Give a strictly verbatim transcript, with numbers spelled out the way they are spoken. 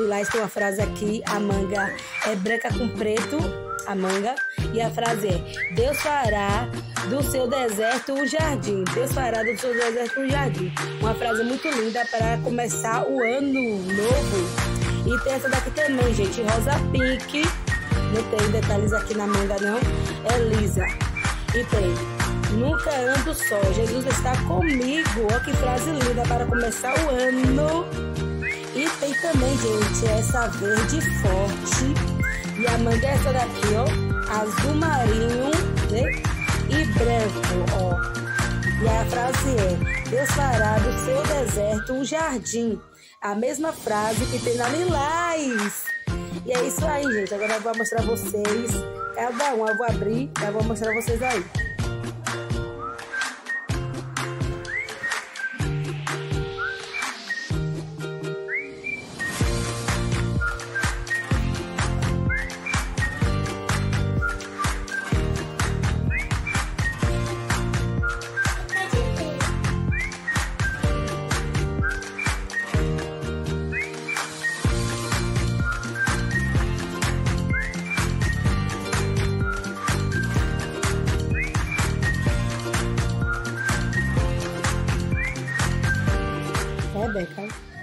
Lilás tem uma frase aqui, a manga é branca com preto, a manga, e a frase é: Deus fará do seu deserto um jardim. Deus fará do seu deserto um jardim. Uma frase muito linda para começar o ano novo. E tem essa daqui também, gente, rosa pink. Não tem detalhes aqui na manga, não. É lisa. E tem: nunca ando só, Jesus está comigo. Olha que frase linda para começar o ano. E tem também, gente, essa verde forte. E a manga é essa daqui, ó. Azul marinho, né? E branco, ó. E a frase é: Deus fará do seu deserto um jardim. A mesma frase que tem na Lilás. E é isso aí, gente. Agora eu vou mostrar vocês cada um. Eu vou abrir e vou mostrar vocês aí. Rebeca.